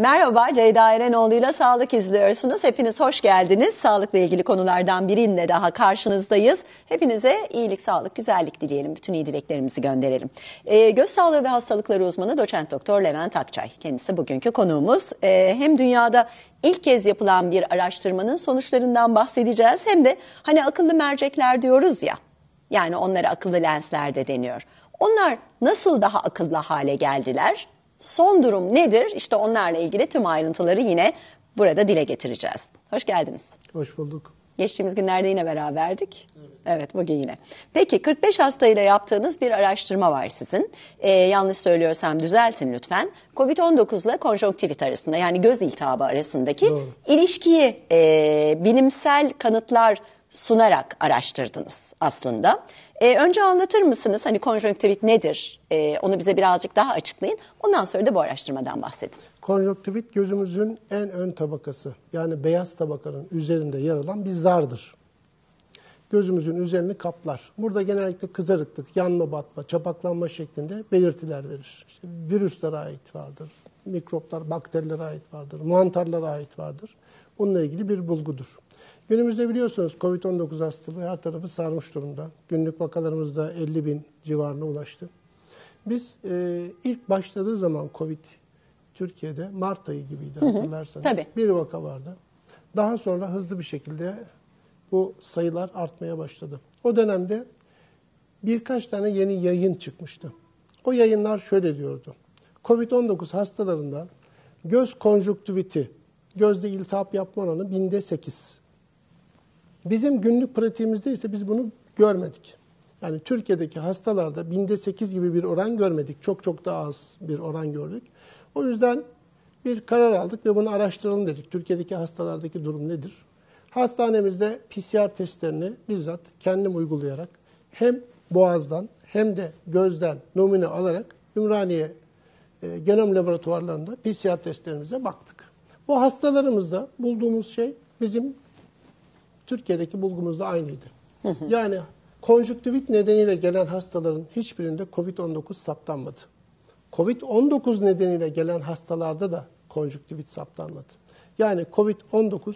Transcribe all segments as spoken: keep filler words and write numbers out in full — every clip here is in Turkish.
Merhaba, Ceyda Erenoğlu'yla Sağlık izliyorsunuz. Hepiniz hoş geldiniz. Sağlıkla ilgili konulardan biriyle daha karşınızdayız. Hepinize iyilik, sağlık, güzellik dileyelim. Bütün iyi dileklerimizi gönderelim. Ee, göz sağlığı ve hastalıkları uzmanı Doçent Doktor Levent Akçay. Kendisi bugünkü konuğumuz. Ee, hem dünyada ilk kez yapılan bir araştırmanın sonuçlarından bahsedeceğiz. Hem de hani akıllı mercekler diyoruz ya. Yani onlara akıllı lensler de deniyor. Onlar nasıl daha akıllı hale geldiler? Son durum nedir? İşte onlarla ilgili tüm ayrıntıları yine burada dile getireceğiz. Hoş geldiniz. Hoş bulduk. Geçtiğimiz günlerde yine beraberdik. Evet, evet bugün yine. Peki kırk beş hastayla yaptığınız bir araştırma var sizin. Ee, yanlış söylüyorsam düzeltin lütfen. kovid on dokuz ile konjonktivit arasında, yani göz iltihabı arasındaki Doğru. ilişkiyi e, bilimsel kanıtlar sunarak araştırdınız aslında. Ee, önce anlatır mısınız? Hani konjonktivit nedir? Ee, onu bize birazcık daha açıklayın. Ondan sonra da bu araştırmadan bahsedin. Konjonktivit gözümüzün en ön tabakası, yani beyaz tabakanın üzerinde yer alan bir zardır. Gözümüzün üzerini kaplar. Burada genellikle kızarıklık, yanma batma, çapaklanma şeklinde belirtiler verir. İşte virüslere ait vardır, mikroplar, bakterilere ait vardır, mantarlara ait vardır. Bununla ilgili bir bulgudur. Günümüzde biliyorsunuz kovid on dokuz hastalığı her tarafı sarmış durumda. Günlük vakalarımızda elli bin civarına ulaştı. Biz e, ilk başladığı zaman Covid Türkiye'de Mart ayı gibiydi hatırlarsanız. Hı hı, tabii. Bir vaka vardı. Daha sonra hızlı bir şekilde bu sayılar artmaya başladı. O dönemde birkaç tane yeni yayın çıkmıştı. O yayınlar şöyle diyordu. kovid on dokuz hastalarında göz konjüktiviti, gözde iltihap yapma oranı binde sekiz. Bizim günlük pratiğimizde ise biz bunu görmedik. Yani Türkiye'deki hastalarda binde sekiz gibi bir oran görmedik. Çok çok daha az bir oran gördük. O yüzden bir karar aldık ve bunu araştıralım dedik. Türkiye'deki hastalardaki durum nedir? Hastanemizde P C R testlerini bizzat kendim uygulayarak hem boğazdan hem de gözden numune alarak Ümraniye e, genom laboratuvarlarında P C R testlerimize baktık. Bu hastalarımızda bulduğumuz şey bizim Türkiye'deki bulgumuzda aynıydı. Hı hı. Yani konjüktivit nedeniyle gelen hastaların hiçbirinde kovid on dokuz saptanmadı. kovid on dokuz nedeniyle gelen hastalarda da konjüktivit saptanmadı. Yani kovid on dokuz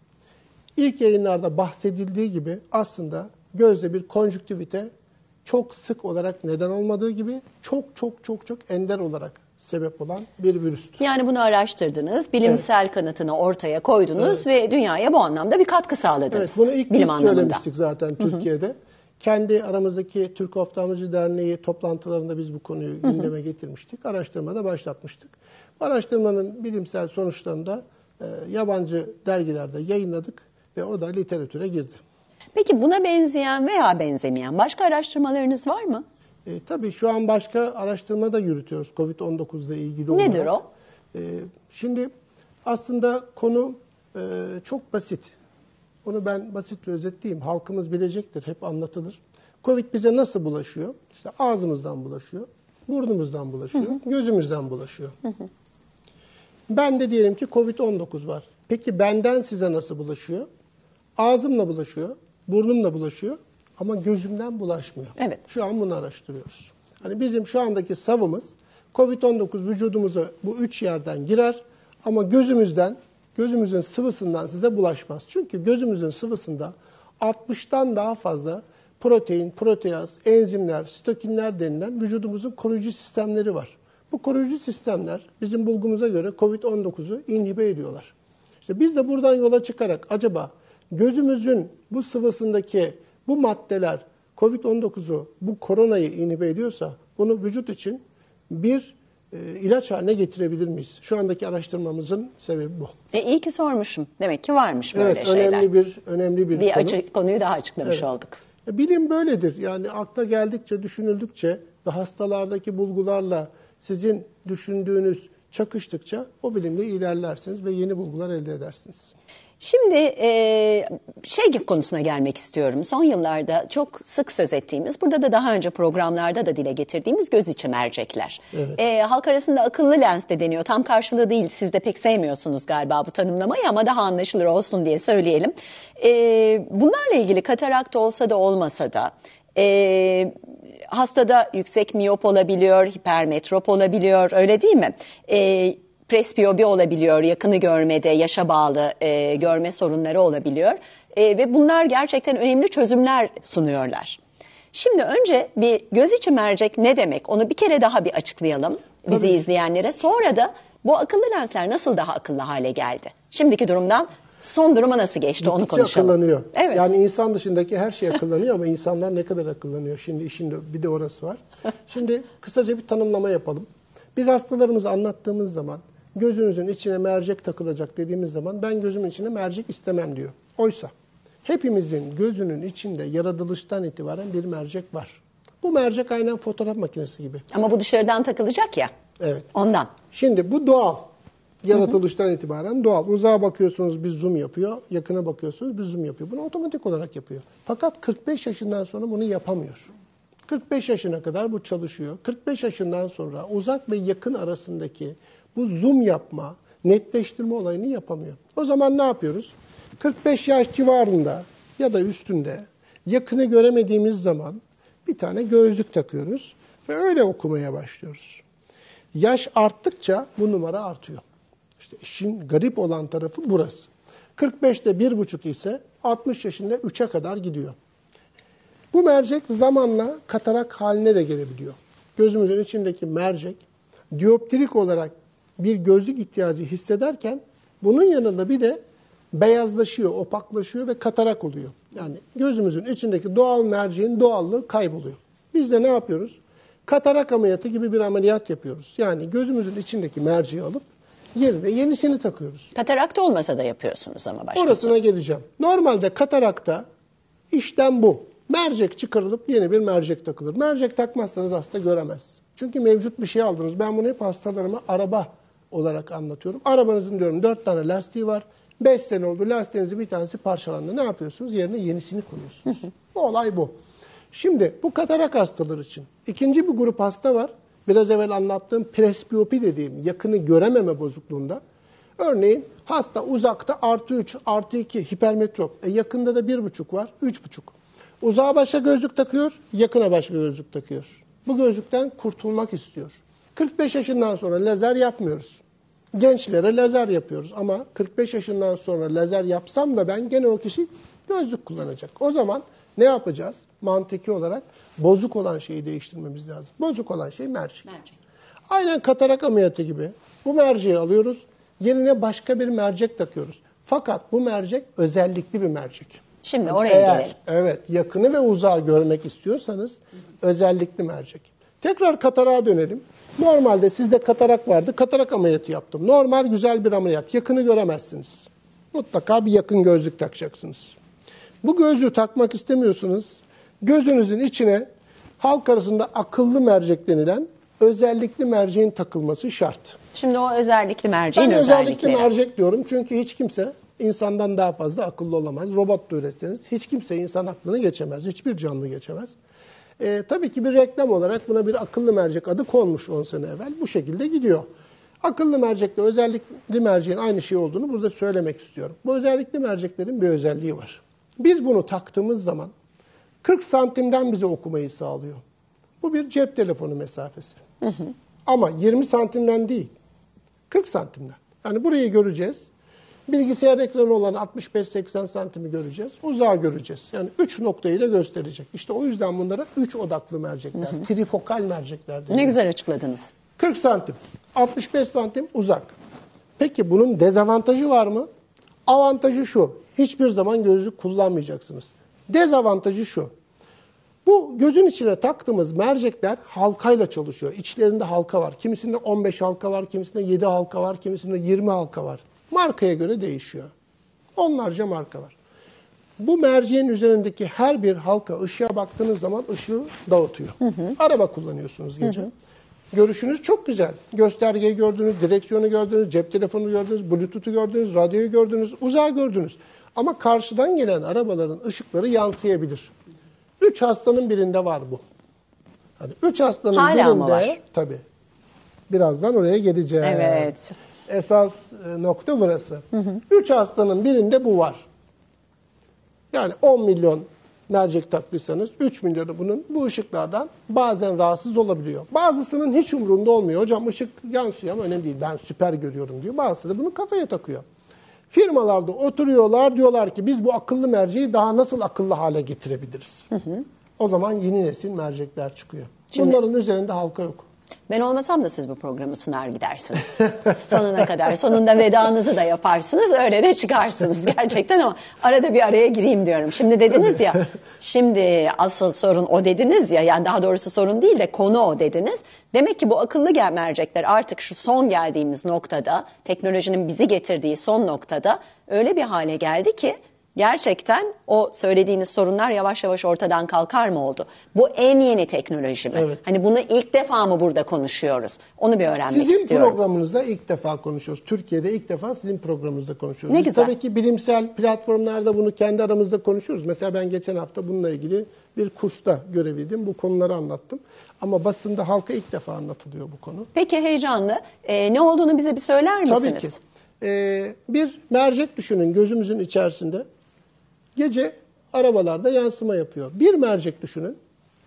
ilk yayınlarda bahsedildiği gibi aslında gözde bir konjüktivite çok sık olarak neden olmadığı gibi çok çok çok çok ender olarak sebep olan bir virüstür. Yani bunu araştırdınız, bilimsel evet. kanıtını ortaya koydunuz evet. ve dünyaya bu anlamda bir katkı sağladınız. Evet, bunu ilk bilim biz söylemiştik zaten Türkiye'de. Hı hı. Kendi aramızdaki Türk Oftalmoloji Derneği toplantılarında biz bu konuyu hı hı. gündeme getirmiştik. Araştırmada başlatmıştık. Bu araştırmanın bilimsel sonuçlarını da e, yabancı dergilerde yayınladık ve o da literatüre girdi. Peki buna benzeyen veya benzemeyen başka araştırmalarınız var mı? E, tabii şu an başka araştırma da yürütüyoruz kovid on dokuz ile ilgili olarak. Nedir o? E, şimdi aslında konu e, çok basit. Onu ben basitçe özetleyeyim. Halkımız bilecektir, hep anlatılır. Covid bize nasıl bulaşıyor? İşte ağzımızdan bulaşıyor, burnumuzdan bulaşıyor, hı hı. gözümüzden bulaşıyor. Hı hı. Ben de diyelim ki kovid on dokuz var. Peki benden size nasıl bulaşıyor? Ağzımla bulaşıyor, burnumla bulaşıyor. Ama gözümden bulaşmıyor. Evet. Şu an bunu araştırıyoruz. Hani bizim şu andaki savımız kovid on dokuz vücudumuza bu üç yerden girer ama gözümüzden, gözümüzün sıvısından size bulaşmaz. Çünkü gözümüzün sıvısında altmıştan daha fazla protein, proteaz, enzimler, sitokinler denilen vücudumuzun koruyucu sistemleri var. Bu koruyucu sistemler bizim bulgumuza göre kovid on dokuzu inhibe ediyorlar. İşte biz de buradan yola çıkarak acaba gözümüzün bu sıvısındaki bu maddeler kovid on dokuzu, bu koronayı inhibe ediyorsa bunu vücut için bir e, ilaç haline getirebilir miyiz? Şu andaki araştırmamızın sebebi bu. E iyi ki sormuşum. Demek ki varmış böyle evet, şeyler. Önemli bir, önemli bir, bir konu. Açık, konuyu daha açıklamış evet. olduk. E, bilim böyledir. Yani akla geldikçe, düşünüldükçe ve hastalardaki bulgularla sizin düşündüğünüz çakıştıkça o bilimle ilerlersiniz ve yeni bulgular elde edersiniz. Şimdi e, şey konusuna gelmek istiyorum. Son yıllarda çok sık söz ettiğimiz, burada da daha önce programlarda da dile getirdiğimiz göz içi mercekler. Evet. E, halk arasında akıllı lens de deniyor. Tam karşılığı değil. Siz de pek sevmiyorsunuz galiba bu tanımlamayı ama daha anlaşılır olsun diye söyleyelim. E, bunlarla ilgili katarakt olsa da olmasa da e, hastada yüksek miyop olabiliyor, hipermetrop olabiliyor, öyle değil mi? E, presbiyopi olabiliyor, yakını görmede, yaşa bağlı e, görme sorunları olabiliyor. E, ve bunlar gerçekten önemli çözümler sunuyorlar. Şimdi önce bir göz içi mercek ne demek? Onu bir kere daha bir açıklayalım bizi Tabii. izleyenlere. Sonra da bu akıllı lensler nasıl daha akıllı hale geldi? Şimdiki durumdan son duruma nasıl geçti Gittikçe onu konuşalım. akıllanıyor. Evet. Yani insan dışındaki her şey akıllanıyor ama insanlar ne kadar akıllanıyor? Şimdi işin bir de orası var. Şimdi kısaca bir tanımlama yapalım. Biz hastalarımıza anlattığımız zaman gözünüzün içine mercek takılacak dediğimiz zaman ben gözümün içine mercek istemem diyor. Oysa hepimizin gözünün içinde yaratılıştan itibaren bir mercek var. Bu mercek aynen fotoğraf makinesi gibi. Ama bu dışarıdan takılacak ya. Evet. Ondan. Şimdi bu doğal. Yaratılıştan hı hı. itibaren doğal. Uzağa bakıyorsunuz bir zoom yapıyor. Yakına bakıyorsunuz bir zoom yapıyor. Bunu otomatik olarak yapıyor. Fakat kırk beş yaşından sonra bunu yapamıyor. kırk beş yaşına kadar bu çalışıyor. kırk beş yaşından sonra uzak ve yakın arasındaki bu zoom yapma, netleştirme olayını yapamıyor. O zaman ne yapıyoruz? kırk beş yaş civarında ya da üstünde yakını göremediğimiz zaman bir tane gözlük takıyoruz ve öyle okumaya başlıyoruz. Yaş arttıkça bu numara artıyor. İşte işin garip olan tarafı burası. kırk beşte bir buçuk ise altmış yaşında üçe kadar gidiyor. Bu mercek zamanla katarak haline de gelebiliyor. Gözümüzün içindeki mercek dioptrik olarak bir gözlük ihtiyacı hissederken bunun yanında bir de beyazlaşıyor, opaklaşıyor ve katarak oluyor. Yani gözümüzün içindeki doğal merceğin doğallığı kayboluyor. Biz de ne yapıyoruz? Katarak ameliyatı gibi bir ameliyat yapıyoruz. Yani gözümüzün içindeki merceği alıp yerine yenisini takıyoruz. Katarakta olmasa da yapıyorsunuz ama başka. Orasına geleceğim. Normalde katarakta işlem bu. Mercek çıkarılıp yeni bir mercek takılır. Mercek takmazsanız hasta göremez. Çünkü mevcut bir şey aldınız. Ben bunu hep hastalarıma araba olarak anlatıyorum. Arabanızın diyorum dört tane lastiği var. beş sene oldu lastiğinizin bir tanesi parçalandı. Ne yapıyorsunuz? Yerine yenisini koyuyorsunuz. Bu olay bu. Şimdi bu katarak hastalar için. İkinci bir grup hasta var. Biraz evvel anlattığım presbiyopi dediğim yakını görememe bozukluğunda. Örneğin hasta uzakta artı üç, artı iki hipermetrop. E yakında da bir buçuk var, üç buçuk. Uzağa başka gözlük takıyor, yakına başka gözlük takıyor. Bu gözlükten kurtulmak istiyor. kırk beş yaşından sonra lazer yapmıyoruz. Gençlere lazer yapıyoruz ama kırk beş yaşından sonra lazer yapsam da ben gene o kişi gözlük kullanacak. O zaman ne yapacağız? Mantıki olarak bozuk olan şeyi değiştirmemiz lazım. Bozuk olan şey mercek. mercek. Aynen katarak ameliyatı gibi. Bu merceği alıyoruz, yerine başka bir mercek takıyoruz. Fakat bu mercek özellikli bir mercek. Şimdi oraya Eğer, gelelim. Evet, yakını ve uzağı görmek istiyorsanız hı hı. özellikli mercek. Tekrar katarağa dönelim. Normalde sizde katarak vardı, katarak ameliyatı yaptım. Normal güzel bir ameliyat, yakını göremezsiniz. Mutlaka bir yakın gözlük takacaksınız. Bu gözlüğü takmak istemiyorsunuz. Gözünüzün içine halk arasında akıllı mercek denilen özellikli merceğin takılması şart. Şimdi o özellikli merceğin ben özellikleri. özellikli mercek diyorum çünkü hiç kimse insandan daha fazla akıllı olamaz. Robot da üretseniz hiç kimse insan aklını geçemez. Hiçbir canlı geçemez. Ee, tabii ki bir reklam olarak buna bir akıllı mercek adı konmuş on sene evvel. Bu şekilde gidiyor. Akıllı mercekle özellikli merceğin aynı şey olduğunu burada söylemek istiyorum. Bu özellikli merceklerin bir özelliği var. Biz bunu taktığımız zaman kırk santimden bize okumayı sağlıyor. Bu bir cep telefonu mesafesi. Hı hı. Ama yirmi santimden değil, kırk santimden. Yani burayı göreceğiz. Bilgisayar ekranı olan altmış beş seksen santimi göreceğiz. Uzağı göreceğiz. Yani üç noktayı da gösterecek. İşte o yüzden bunlara üç odaklı mercekler, hı hı. trifokal mercekler deniyor. Ne güzel açıkladınız. kırk santim, altmış beş santim uzak. Peki bunun dezavantajı var mı? Avantajı şu, hiçbir zaman gözlük kullanmayacaksınız. Dezavantajı şu, bu gözün içine taktığımız mercekler halkayla çalışıyor. İçlerinde halka var. Kimisinde on beş halka var, kimisinde yedi halka var, kimisinde yirmi halka var. Markaya göre değişiyor. Onlarca marka var. Bu merceğin üzerindeki her bir halka ışığa baktığınız zaman ışığı dağıtıyor. Hı hı. Araba kullanıyorsunuz gece. Hı hı. Görüşünüz çok güzel. Göstergeyi gördünüz, direksiyonu gördünüz, cep telefonu gördünüz, bluetooth'u gördünüz, radyoyu gördünüz, uzağı gördünüz. Ama karşıdan gelen arabaların ışıkları yansıyabilir. Üç hastanın birinde var bu. Hani üç hastanın Hala birinde mı var? Tabii. Birazdan oraya geleceğiz. Evet. Esas nokta burası. Hı hı. Üç hastanın birinde bu var. Yani on milyon mercek taktıysanız üç milyonu bunun bu ışıklardan bazen rahatsız olabiliyor. Bazısının hiç umurunda olmuyor. Hocam ışık yansıyor ama önemli değil, ben süper görüyorum diyor. Bazısı da bunu kafaya takıyor. Firmalarda oturuyorlar, diyorlar ki biz bu akıllı merceği daha nasıl akıllı hale getirebiliriz? Hı hı. O zaman yeni nesil mercekler çıkıyor. Şimdi, bunların üzerinde halka yok. Ben olmasam da siz bu programı sunar gidersiniz. Sonuna kadar. Sonunda vedanızı da yaparsınız. Öyle de çıkarsınız gerçekten ama arada bir araya gireyim diyorum. Şimdi dediniz ya, şimdi asıl sorun o dediniz ya, yani daha doğrusu sorun değil de konu o dediniz. Demek ki bu akıllı mercekler artık şu son geldiğimiz noktada, teknolojinin bizi getirdiği son noktada öyle bir hale geldi ki gerçekten o söylediğiniz sorunlar yavaş yavaş ortadan kalkar mı oldu? Bu en yeni teknoloji mi? Evet. Hani bunu ilk defa mı burada konuşuyoruz? Onu bir öğrenmek sizin istiyorum. Sizin programınızda ilk defa konuşuyoruz. Türkiye'de ilk defa sizin programınızda konuşuyoruz. Ne Biz güzel. Tabii ki bilimsel platformlarda bunu kendi aramızda konuşuyoruz. Mesela ben geçen hafta bununla ilgili bir kursta görevliydim. Bu konuları anlattım. Ama basında halka ilk defa anlatılıyor bu konu. Peki heyecanlı. Ee, ne olduğunu bize bir söyler misiniz? Tabii ki. Ee, bir mercek düşünün gözümüzün içerisinde. Gece arabalarda yansıma yapıyor. Bir mercek düşünün.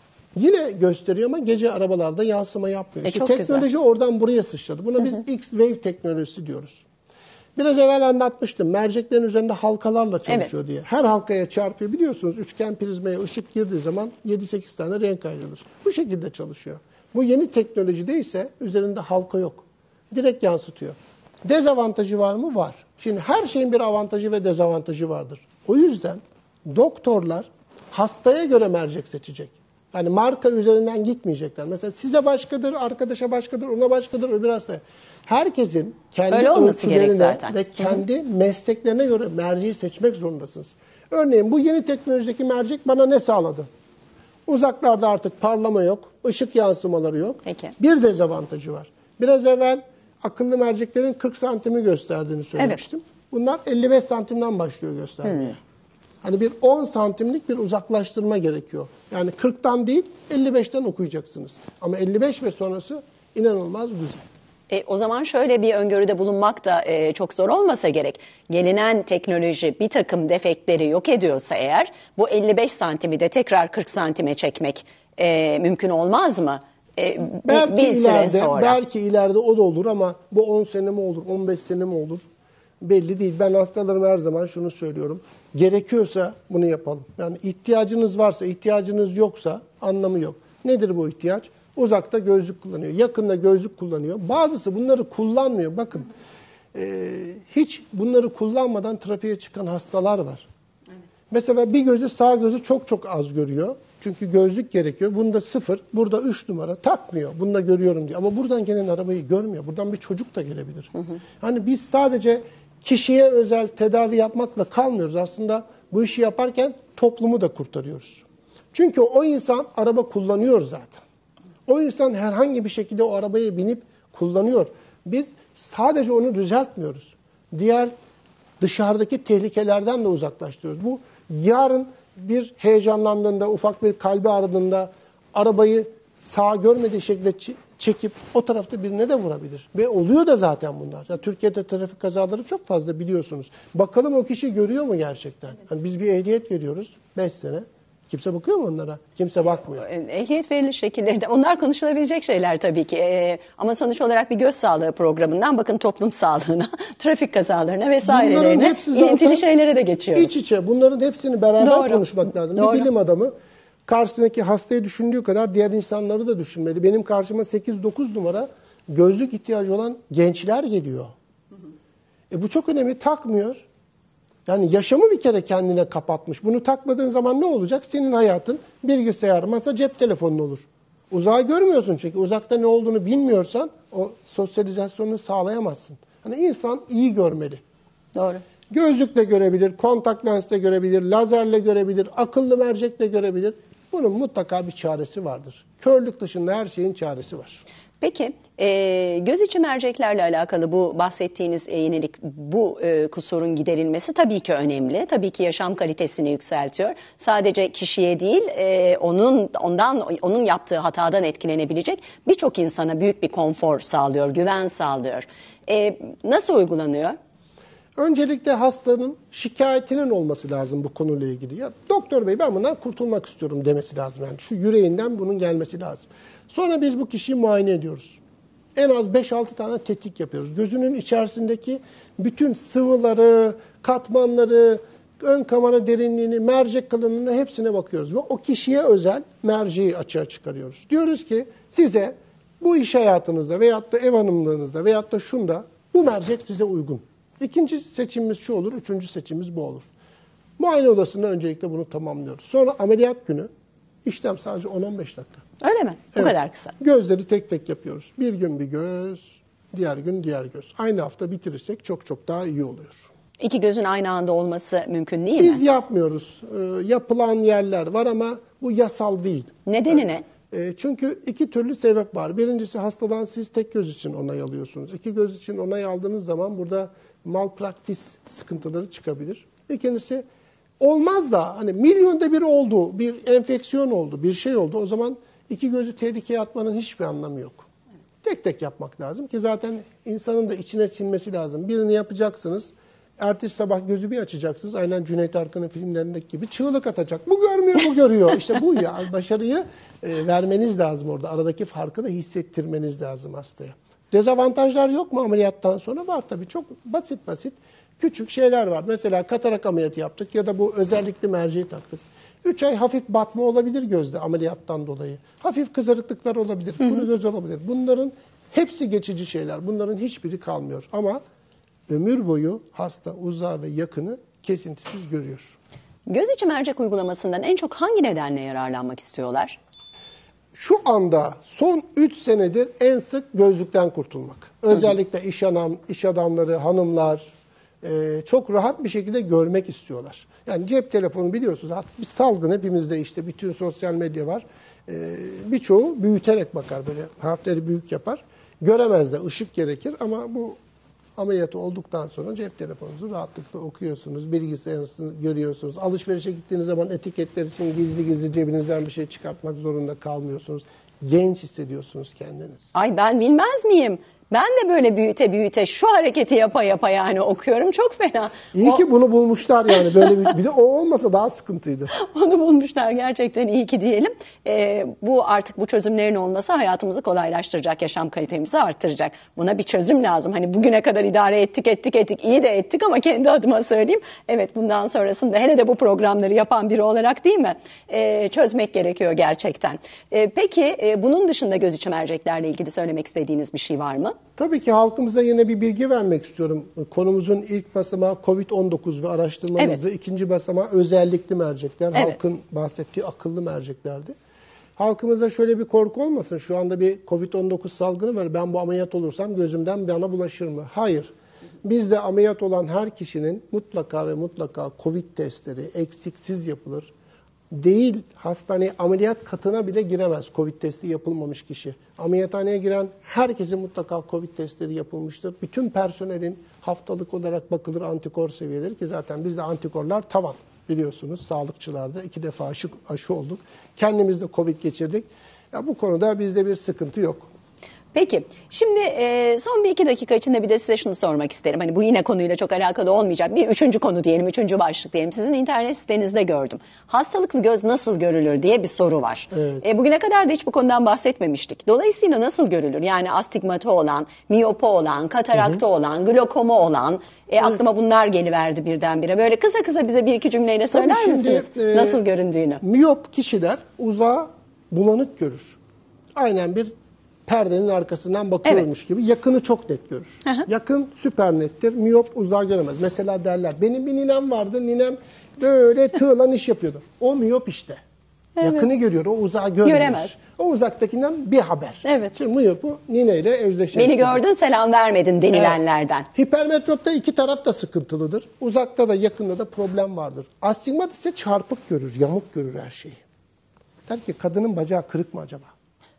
Yine gösteriyor ama gece arabalarda yansıma yapmıyor. E, işte çok teknoloji güzel. oradan buraya sıçradı. Buna biz X-Wave teknolojisi diyoruz. Biraz evvel anlatmıştım. Merceklerin üzerinde halkalarla çalışıyor evet. diye. Her halkaya çarpıyor. Biliyorsunuz üçgen prizmaya ışık girdiği zaman yedi sekiz tane renk ayrılır. Bu şekilde çalışıyor. Bu yeni teknolojide ise üzerinde halka yok. Direkt yansıtıyor. Dezavantajı var mı? Var. Şimdi her şeyin bir avantajı ve dezavantajı vardır. O yüzden doktorlar hastaya göre mercek seçecek. Yani marka üzerinden gitmeyecekler. Mesela size başkadır, arkadaşa başkadır, ona başkadır, öbür hastaya. Herkesin kendi ölçülerine ve kendi Hı-hı. mesleklerine göre merceği seçmek zorundasınız. Örneğin bu yeni teknolojideki mercek bana ne sağladı? Uzaklarda artık parlama yok, ışık yansımaları yok. Peki. Bir dezavantajı var. Biraz evvel akıllı merceklerin kırk santimi gösterdiğini söylemiştim. Evet. Bunlar elli beş santimden başlıyor göstermeye. Hmm. Hani bir on santimlik bir uzaklaştırma gerekiyor. Yani kırktan değil elli beşten okuyacaksınız. Ama elli beş ve sonrası inanılmaz güzel. E, o zaman şöyle bir öngörüde bulunmak da e, çok zor olmasa gerek. Gelinen teknoloji bir takım defektleri yok ediyorsa eğer bu elli beş santimi de tekrar kırk santime çekmek e, mümkün olmaz mı? E, belki, bir, bir ileride, süre sonra. belki ileride o da olur ama bu on sene mi olur, on beş sene mi olur? Belli değil. Ben hastalarıma her zaman şunu söylüyorum. Gerekiyorsa bunu yapalım. Yani ihtiyacınız varsa, ihtiyacınız yoksa anlamı yok. Nedir bu ihtiyaç? Uzakta gözlük kullanıyor. Yakında gözlük kullanıyor. Bazısı bunları kullanmıyor. Bakın e, hiç bunları kullanmadan trafiğe çıkan hastalar var. Evet. Mesela bir gözü sağ gözü çok çok az görüyor. Çünkü gözlük gerekiyor. Bunda sıfır, burada üç numara takmıyor. Bunda görüyorum diyor. Ama buradan gelen arabayı görmüyor. Buradan bir çocuk da gelebilir. Hı hı. Hani biz sadece kişiye özel tedavi yapmakla kalmıyoruz. Aslında bu işi yaparken toplumu da kurtarıyoruz. Çünkü o insan araba kullanıyor zaten. O insan herhangi bir şekilde o arabaya binip kullanıyor. Biz sadece onu düzeltmiyoruz. Diğer dışarıdaki tehlikelerden de uzaklaştırıyoruz. Bu yarın bir heyecanlandığında, ufak bir kalbi ağrıdığında arabayı sağ görmediği şekilde çekip o tarafta birine de vurabilir. Ve oluyor da zaten bunlar. Yani Türkiye'de trafik kazaları çok fazla biliyorsunuz. Bakalım o kişi görüyor mu gerçekten? Yani biz bir ehliyet veriyoruz beş sene. Kimse bakıyor mu onlara? Kimse bakmıyor. Ehliyet veriliş şekilleri de onlar konuşulabilecek şeyler tabii ki. Ee, ama sonuç olarak bir göz sağlığı programından bakın toplum sağlığına, trafik kazalarına vesairelerine, ilintili şeylere de geçiyoruz. İç içe bunların hepsini beraber Doğru. konuşmak lazım. Doğru. Bir bilim adamı karşısındaki hastayı düşündüğü kadar diğer insanları da düşünmeli. Benim karşıma sekiz dokuz numara gözlük ihtiyacı olan gençler geliyor. Hı hı. E bu çok önemli. Takmıyor. Yani yaşamı bir kere kendine kapatmış. Bunu takmadığın zaman ne olacak? Senin hayatın bilgisayar, masa, cep telefonun olur. Uzağı görmüyorsun çünkü. Uzakta ne olduğunu bilmiyorsan o sosyalizasyonunu sağlayamazsın. Hani insan iyi görmeli. Doğru. Gözlükle görebilir, kontak lensle görebilir, lazerle görebilir, akıllı mercekle görebilir. Bunun mutlaka bir çaresi vardır. Körlük dışında her şeyin çaresi var. Peki, e, göz içi merceklerle alakalı bu bahsettiğiniz e, yenilik, bu e, kusurun giderilmesi tabii ki önemli. Tabii ki yaşam kalitesini yükseltiyor. Sadece kişiye değil, e, onun ondan onun yaptığı hatadan etkilenebilecek birçok insana büyük bir konfor sağlıyor, güven sağlıyor. E, nasıl uygulanıyor? Öncelikle hastanın şikayetinin olması lazım bu konuyla ilgili. Ya doktor bey ben bundan kurtulmak istiyorum demesi lazım. Yani şu yüreğinden bunun gelmesi lazım. Sonra biz bu kişiyi muayene ediyoruz. En az beş altı tane tetkik yapıyoruz. Gözünün içerisindeki bütün sıvıları, katmanları, ön kamera derinliğini, mercek kalınlığını hepsine bakıyoruz. Ve o kişiye özel merceği açığa çıkarıyoruz. Diyoruz ki size bu iş hayatınızda veyahut da ev hanımlığınızda veyahut da şunda bu mercek size uygun. İkinci seçimimiz şu olur, üçüncü seçimimiz bu olur. Muayene odasında öncelikle bunu tamamlıyoruz. Sonra ameliyat günü işlem sadece on on beş dakika. Öyle mi? Bu Evet. kadar kısa. Gözleri tek tek yapıyoruz. Bir gün bir göz, diğer gün diğer göz. Aynı hafta bitirirsek çok çok daha iyi oluyor. İki gözün aynı anda olması mümkün değil Biz mi? yapmıyoruz. Ee, yapılan yerler var ama bu yasal değil. Nedeni ne? E, çünkü iki türlü sebep var. Birincisi hastadan siz tek göz için onay alıyorsunuz. İki göz için onay aldığınız zaman burada malpraktis sıkıntıları çıkabilir. İkincisi olmaz da hani milyonda bir oldu, bir enfeksiyon oldu, bir şey oldu. O zaman iki gözü tehlikeye atmanın hiçbir anlamı yok. Tek tek yapmak lazım ki zaten insanın da içine sinmesi lazım. Birini yapacaksınız. Ertesi sabah gözü bir açacaksınız. Aynen Cüneyt Arkın'ın filmlerindeki gibi çığlık atacak. Bu görmüyor, bu görüyor. İşte bu ya. Başarıyı e, vermeniz lazım orada. Aradaki farkı da hissettirmeniz lazım hastaya. Dezavantajlar yok mu ameliyattan sonra? Var tabii. Çok basit basit küçük şeyler var. Mesela katarak ameliyatı yaptık ya da bu özellikle merceği taktık. üç ay hafif batma olabilir gözde ameliyattan dolayı. Hafif kızarıklıklar olabilir. Kuru göz olabilir. Bunların hepsi geçici şeyler. Bunların hiçbiri kalmıyor. Ama ömür boyu hasta uzağı ve yakını kesintisiz görüyor. Göz içi mercek uygulamasından en çok hangi nedenle yararlanmak istiyorlar? Şu anda son üç senedir en sık gözlükten kurtulmak. Özellikle iş, adam, iş adamları, hanımlar e, çok rahat bir şekilde görmek istiyorlar. Yani cep telefonu biliyorsunuz artık bir salgın, hepimizde işte bütün sosyal medya var. E, birçoğu büyüterek bakar, böyle harfleri büyük yapar. Göremez de, ışık gerekir ama bu ameliyatı olduktan sonra cep telefonunuzu rahatlıkla okuyorsunuz, bilgisayarınızı görüyorsunuz. Alışverişe gittiğiniz zaman etiketler için gizli gizli cebinizden bir şey çıkartmak zorunda kalmıyorsunuz. Genç hissediyorsunuz kendiniz. Ay ben bilmez miyim? Ben de böyle büyüte büyüte şu hareketi yapa yapa yani okuyorum. Çok fena. İyi o... ki bunu bulmuşlar yani. Böyle bir, bir de o olmasa daha sıkıntıydı. Onu bulmuşlar gerçekten, iyi ki diyelim. Ee, bu artık bu çözümlerin olması hayatımızı kolaylaştıracak, yaşam kalitemizi arttıracak. Buna bir çözüm lazım. Hani bugüne kadar idare ettik ettik ettik iyi de ettik ama kendi adıma söyleyeyim. Evet, bundan sonrasında hele de bu programları yapan biri olarak değil mi? Ee, çözmek gerekiyor gerçekten. Ee, peki e, bunun dışında göz içi merceklerle ilgili söylemek istediğiniz bir şey var mı? Tabii ki halkımıza yine bir bilgi vermek istiyorum. Konumuzun ilk basamağı kovid on dokuz ve araştırmamızda, evet. ikinci basamağı özellikli mercekler. Evet. Halkın bahsettiği akıllı merceklerdi. Halkımızda şöyle bir korku olmasın. Şu anda bir kovid on dokuz salgını var. Ben bu ameliyat olursam gözümden bana bulaşır mı? Hayır. Bizde ameliyat olan her kişinin mutlaka ve mutlaka Covid testleri eksiksiz yapılır. Değil, hastaneye ameliyat katına bile giremez Covid testi yapılmamış kişi. Ameliyathaneye giren herkesin mutlaka Covid testleri yapılmıştır. Bütün personelin haftalık olarak bakılır antikor seviyeleri, ki zaten bizde antikorlar tavan biliyorsunuz, sağlıkçılarda iki defa aşı, aşı olduk. Kendimiz de Covid geçirdik. Ya bu konuda bizde bir sıkıntı yok. Peki, şimdi e, son bir iki dakika içinde bir de size şunu sormak isterim. Hani bu yine konuyla çok alakalı olmayacak. Bir üçüncü konu diyelim, üçüncü başlık diyelim. Sizin internet sitenizde gördüm. Hastalıklı göz nasıl görülür diye bir soru var. Evet. E, bugüne kadar da hiç bu konudan bahsetmemiştik. Dolayısıyla nasıl görülür? Yani astigmatı olan, miyopu olan, kataraktı hı hı. olan, glokoma olan, e, evet. aklıma bunlar geliverdi birdenbire. Böyle kısa kısa bize bir iki cümleyle söyler Tabii şimdi, misiniz e, nasıl göründüğünü? Miyop kişiler uzağa bulanık görür. Aynen bir perdenin arkasından bakıyormuş evet. gibi. Yakını çok net görür. Hı hı. Yakın süper nettir. Miyop uzağa göremez. Mesela derler, benim bir ninem vardı. Ninem böyle tığlan iş yapıyordu. O miyop işte. Evet. Yakını görüyor. O uzağı görmüyor. Göremez. O uzaktakinden bir haber. Evet. Şimdi miyopu nineyle özdeşleştirir. Beni gördün, selam vermedin denilenlerden. Evet. Hipermetropta iki taraf da sıkıntılıdır. Uzakta da yakında da problem vardır. Astigmat ise çarpık görür, yamuk görür her şeyi. Der ki kadının bacağı kırık mı acaba?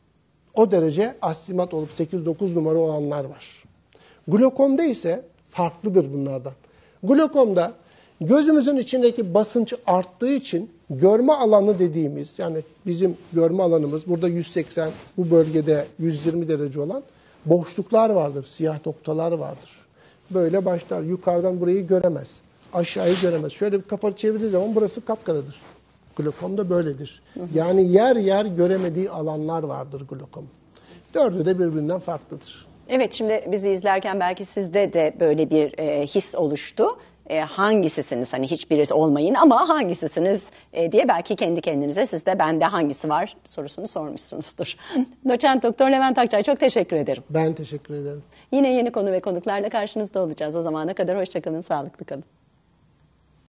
O derece astigmat olup sekiz dokuz numara olanlar var. Glokomda ise farklıdır bunlardan. Glokomda gözümüzün içindeki basınç arttığı için görme alanı dediğimiz, yani bizim görme alanımız burada yüz seksen, bu bölgede yüz yirmi derece olan boşluklar vardır, siyah noktalar vardır. böyle başlar. Yukarıdan burayı göremez. Aşağıyı göremez. Şöyle bir kafa çevirdiği zaman burası kapkaradır. Glokom da böyledir. Hı hı. Yani yer yer göremediği alanlar vardır glokom. Dördü de birbirinden farklıdır. Evet, şimdi bizi izlerken belki sizde de böyle bir e, his oluştu. E, hangisisiniz? Hani hiçbirisi olmayın ama hangisisiniz e, diye belki kendi kendinize siz de bende hangisi var sorusunu sormuşsunuzdur. Doçent Doktor Levent Akçay, çok teşekkür ederim. Ben teşekkür ederim. Yine yeni konu ve konuklarla karşınızda olacağız. O zamana kadar hoşça kalın, sağlıklı kalın.